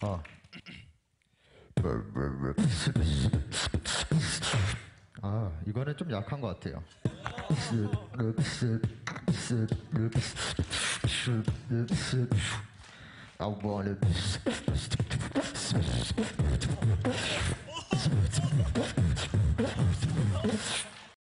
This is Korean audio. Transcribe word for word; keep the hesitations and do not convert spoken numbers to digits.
어. 아, 이거는 좀 약한 것 같아요. I wanna